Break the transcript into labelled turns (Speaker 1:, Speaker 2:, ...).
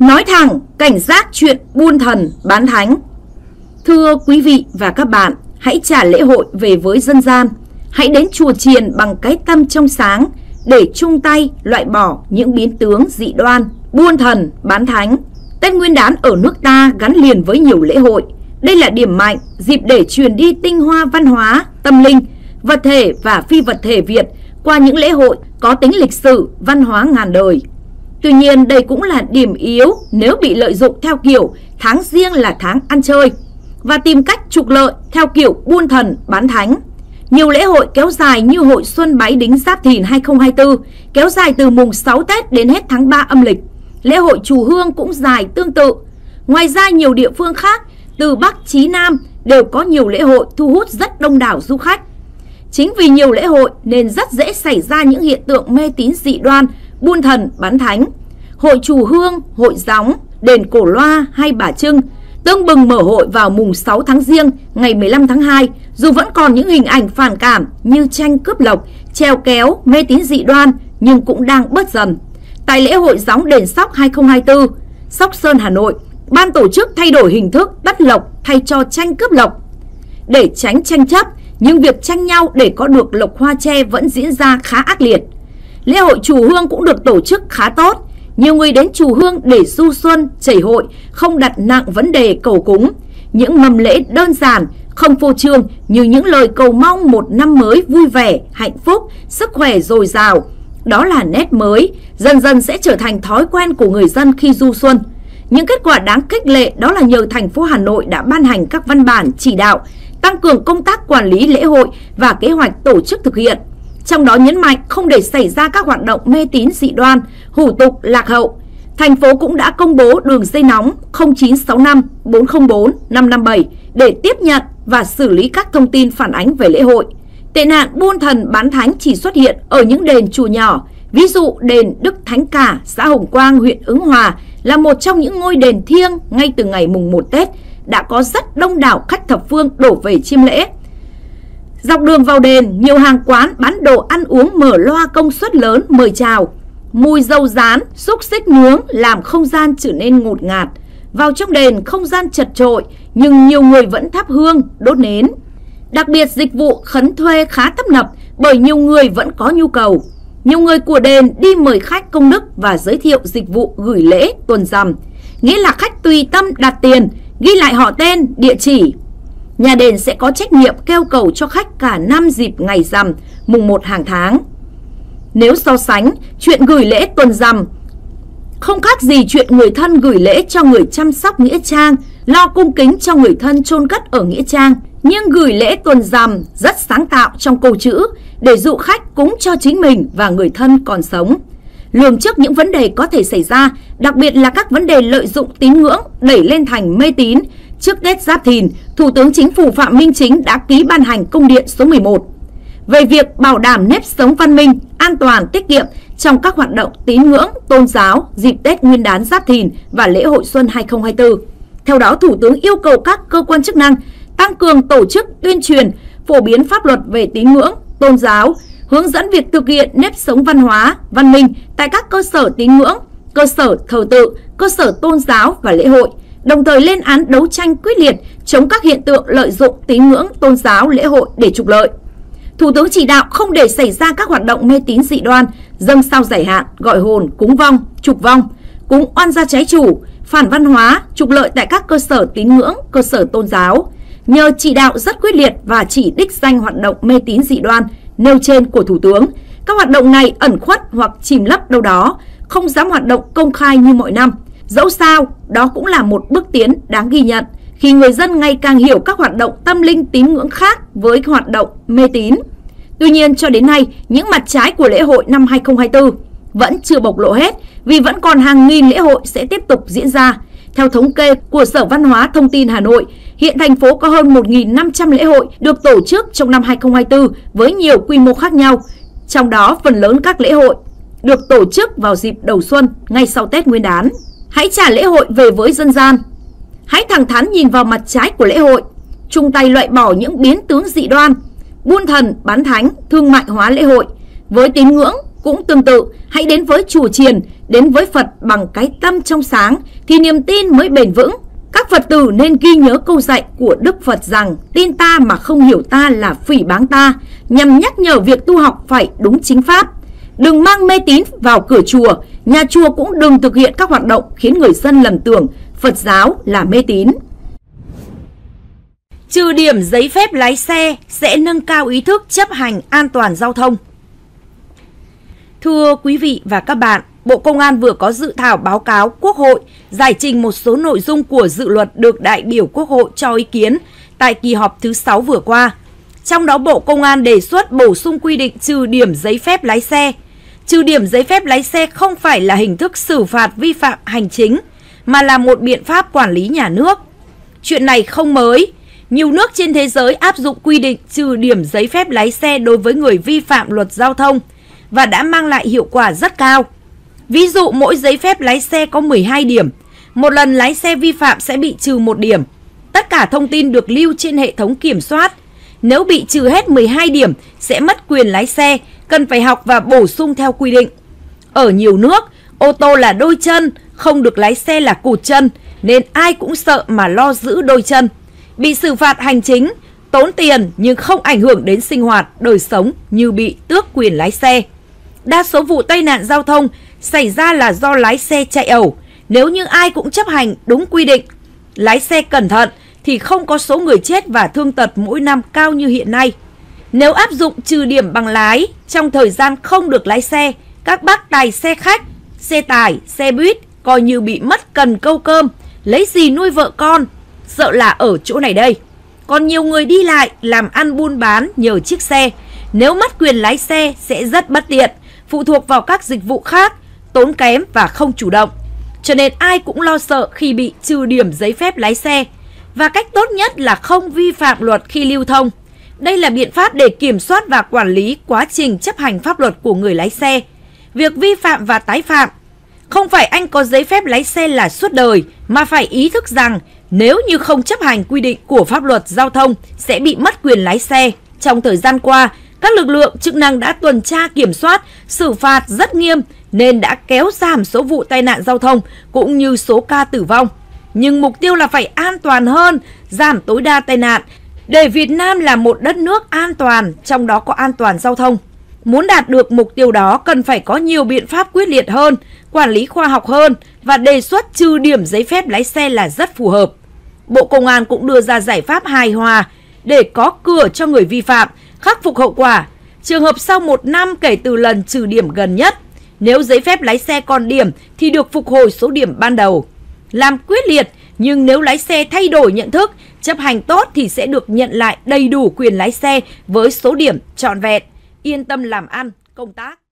Speaker 1: Nói thẳng, cảnh giác chuyện buôn thần, bán thánh. Thưa quý vị và các bạn, hãy trả lễ hội về với dân gian. Hãy đến chùa chiền bằng cái tâm trong sáng để chung tay loại bỏ những biến tướng dị đoan, buôn thần, bán thánh. Tết Nguyên đán ở nước ta gắn liền với nhiều lễ hội. Đây là điểm mạnh, dịp để truyền đi tinh hoa văn hóa, tâm linh, vật thể và phi vật thể Việt qua những lễ hội có tính lịch sử, văn hóa ngàn đời. Tuy nhiên, đây cũng là điểm yếu nếu bị lợi dụng theo kiểu tháng riêng là tháng ăn chơi và tìm cách trục lợi theo kiểu buôn thần, bán thánh. Nhiều lễ hội kéo dài như hội Xuân Bái Đính Giáp Thìn 2024 kéo dài từ mùng 6 Tết đến hết tháng 3 âm lịch. Lễ hội Chùa Hương cũng dài tương tự. Ngoài ra, nhiều địa phương khác từ Bắc chí Nam đều có nhiều lễ hội thu hút rất đông đảo du khách. Chính vì nhiều lễ hội nên rất dễ xảy ra những hiện tượng mê tín dị đoan, buôn thần, bán thánh. Hội Chùa Hương, hội Gióng, đền Cổ Loa hay Bà Trưng tưng bừng mở hội vào mùng 6 tháng Giêng ngày 15 tháng 2, dù vẫn còn những hình ảnh phản cảm như tranh cướp lộc, treo kéo, mê tín dị đoan nhưng cũng đang bớt dần. Tại lễ hội Gióng đền Sóc 2024, Sóc Sơn, Hà Nội, ban tổ chức thay đổi hình thức bắt lộc thay cho tranh cướp lộc. Để tránh tranh chấp, nhưng việc tranh nhau để có được lộc hoa tre vẫn diễn ra khá ác liệt. Lễ hội Chùa Hương cũng được tổ chức khá tốt. Nhiều người đến chùa Hương để du xuân, chảy hội, không đặt nặng vấn đề cầu cúng. Những mầm lễ đơn giản, không phô trương như những lời cầu mong một năm mới vui vẻ, hạnh phúc, sức khỏe dồi dào. Đó là nét mới, dần dần sẽ trở thành thói quen của người dân khi du xuân. Những kết quả đáng khích lệ đó là nhờ thành phố Hà Nội đã ban hành các văn bản chỉ đạo, tăng cường công tác quản lý lễ hội và kế hoạch tổ chức thực hiện. Trong đó nhấn mạnh không để xảy ra các hoạt động mê tín dị đoan, hủ tục lạc hậu. Thành phố cũng đã công bố đường dây nóng 0965 404 557 để tiếp nhận và xử lý các thông tin phản ánh về lễ hội. Tệ nạn buôn thần bán thánh chỉ xuất hiện ở những đền chùa nhỏ. Ví dụ đền Đức Thánh Cả, xã Hồng Quang, huyện Ứng Hòa là một trong những ngôi đền thiêng ngay từ ngày mùng 1 Tết đã có rất đông đảo khách thập phương đổ về chiêm lễ. Dọc đường vào đền, nhiều hàng quán bán đồ ăn uống mở loa công suất lớn mời chào. Mùi dầu rán, xúc xích nướng làm không gian trở nên ngột ngạt. Vào trong đền không gian chật chội nhưng nhiều người vẫn thắp hương, đốt nến. Đặc biệt dịch vụ khấn thuê khá tấp nập bởi nhiều người vẫn có nhu cầu. Nhiều người của đền đi mời khách công đức và giới thiệu dịch vụ gửi lễ tuần rằm, nghĩa là khách tùy tâm đặt tiền, ghi lại họ tên, địa chỉ. Nhà đền sẽ có trách nhiệm kêu cầu cho khách cả năm dịp ngày rằm, mùng 1 hàng tháng. Nếu so sánh, chuyện gửi lễ tuần rằm không khác gì chuyện người thân gửi lễ cho người chăm sóc nghĩa trang, lo cung kính cho người thân chôn cất ở nghĩa trang. Nhưng gửi lễ tuần rằm rất sáng tạo trong câu chữ để dụ khách cúng cho chính mình và người thân còn sống. Lường trước những vấn đề có thể xảy ra, đặc biệt là các vấn đề lợi dụng tín ngưỡng đẩy lên thành mê tín. Trước Tết Giáp Thìn, Thủ tướng Chính phủ Phạm Minh Chính đã ký ban hành công điện số 11 về việc bảo đảm nếp sống văn minh, an toàn, tiết kiệm trong các hoạt động tín ngưỡng, tôn giáo dịp Tết Nguyên đán Giáp Thìn và lễ hội Xuân 2024. Theo đó, Thủ tướng yêu cầu các cơ quan chức năng tăng cường tổ chức tuyên truyền, phổ biến pháp luật về tín ngưỡng, tôn giáo, hướng dẫn việc thực hiện nếp sống văn hóa, văn minh tại các cơ sở tín ngưỡng, cơ sở thờ tự, cơ sở tôn giáo và lễ hội, đồng thời lên án đấu tranh quyết liệt chống các hiện tượng lợi dụng tín ngưỡng, tôn giáo, lễ hội để trục lợi. Thủ tướng chỉ đạo không để xảy ra các hoạt động mê tín dị đoan, dâng sao giải hạn, gọi hồn, cúng vong, trục vong, cúng oan gia trái chủ, phản văn hóa, trục lợi tại các cơ sở tín ngưỡng, cơ sở tôn giáo. Nhờ chỉ đạo rất quyết liệt và chỉ đích danh hoạt động mê tín dị đoan nêu trên của Thủ tướng, các hoạt động này ẩn khuất hoặc chìm lấp đâu đó, không dám hoạt động công khai như mọi năm. Dẫu sao, đó cũng là một bước tiến đáng ghi nhận khi người dân ngày càng hiểu các hoạt động tâm linh tín ngưỡng khác với hoạt động mê tín. Tuy nhiên, cho đến nay, những mặt trái của lễ hội năm 2024 vẫn chưa bộc lộ hết vì vẫn còn hàng nghìn lễ hội sẽ tiếp tục diễn ra. Theo thống kê của Sở Văn hóa Thông tin Hà Nội, hiện thành phố có hơn 1.500 lễ hội được tổ chức trong năm 2024 với nhiều quy mô khác nhau. Trong đó, phần lớn các lễ hội được tổ chức vào dịp đầu xuân ngay sau Tết Nguyên đán. Hãy trả lễ hội về với dân gian. Hãy thẳng thắn nhìn vào mặt trái của lễ hội, chung tay loại bỏ những biến tướng dị đoan, buôn thần, bán thánh, thương mại hóa lễ hội. Với tín ngưỡng, Cũng tương tự, hãy đến với chùa chiền, đến với Phật bằng cái tâm trong sáng thì niềm tin mới bền vững. Các Phật tử nên ghi nhớ câu dạy của Đức Phật rằng tin ta mà không hiểu ta là phỉ báng ta, nhằm nhắc nhở việc tu học phải đúng chính pháp. Đừng mang mê tín vào cửa chùa, nhà chùa cũng đừng thực hiện các hoạt động khiến người dân lầm tưởng Phật giáo là mê tín. Trừ điểm giấy phép lái xe sẽ nâng cao ý thức chấp hành an toàn giao thông. Thưa quý vị và các bạn, Bộ Công an vừa có dự thảo báo cáo Quốc hội giải trình một số nội dung của dự luật được đại biểu Quốc hội cho ý kiến tại kỳ họp thứ 6 vừa qua. Trong đó, Bộ Công an đề xuất bổ sung quy định trừ điểm giấy phép lái xe. Trừ điểm giấy phép lái xe không phải là hình thức xử phạt vi phạm hành chính, mà là một biện pháp quản lý nhà nước. Chuyện này không mới. Nhiều nước trên thế giới áp dụng quy định trừ điểm giấy phép lái xe đối với người vi phạm luật giao thông và đã mang lại hiệu quả rất cao. Ví dụ mỗi giấy phép lái xe có 12 điểm, một lần lái xe vi phạm sẽ bị trừ 1 điểm. Tất cả thông tin được lưu trên hệ thống kiểm soát. Nếu bị trừ hết 12 điểm sẽ mất quyền lái xe, cần phải học và bổ sung theo quy định. Ở nhiều nước, ô tô là đôi chân, không được lái xe là cụt chân, nên ai cũng sợ mà lo giữ đôi chân. Bị xử phạt hành chính, tốn tiền nhưng không ảnh hưởng đến sinh hoạt, đời sống như bị tước quyền lái xe. Đa số vụ tai nạn giao thông xảy ra là do lái xe chạy ẩu. Nếu như ai cũng chấp hành đúng quy định, lái xe cẩn thận thì không có số người chết và thương tật mỗi năm cao như hiện nay. Nếu áp dụng trừ điểm bằng lái trong thời gian không được lái xe, các bác tài xe khách, xe tải, xe buýt coi như bị mất cần câu cơm, lấy gì nuôi vợ con, sợ là ở chỗ này đây. Còn nhiều người đi lại làm ăn buôn bán nhờ chiếc xe, nếu mất quyền lái xe sẽ rất bất tiện, phụ thuộc vào các dịch vụ khác, tốn kém và không chủ động. Cho nên ai cũng lo sợ khi bị trừ điểm giấy phép lái xe. Và cách tốt nhất là không vi phạm luật khi lưu thông. Đây là biện pháp để kiểm soát và quản lý quá trình chấp hành pháp luật của người lái xe. Việc vi phạm và tái phạm, không phải anh có giấy phép lái xe là suốt đời, mà phải ý thức rằng nếu như không chấp hành quy định của pháp luật giao thông sẽ bị mất quyền lái xe. Trong thời gian qua, các lực lượng chức năng đã tuần tra kiểm soát, xử phạt rất nghiêm nên đã kéo giảm số vụ tai nạn giao thông cũng như số ca tử vong. Nhưng mục tiêu là phải an toàn hơn, giảm tối đa tai nạn, để Việt Nam là một đất nước an toàn, trong đó có an toàn giao thông. Muốn đạt được mục tiêu đó cần phải có nhiều biện pháp quyết liệt hơn, quản lý khoa học hơn và đề xuất trừ điểm giấy phép lái xe là rất phù hợp. Bộ Công an cũng đưa ra giải pháp hài hòa để có cửa cho người vi phạm, khắc phục hậu quả. Trường hợp sau 1 năm kể từ lần trừ điểm gần nhất, nếu giấy phép lái xe còn điểm thì được phục hồi số điểm ban đầu. Làm quyết liệt, nhưng nếu lái xe thay đổi nhận thức, chấp hành tốt thì sẽ được nhận lại đầy đủ quyền lái xe với số điểm trọn vẹn, yên tâm làm ăn, công tác.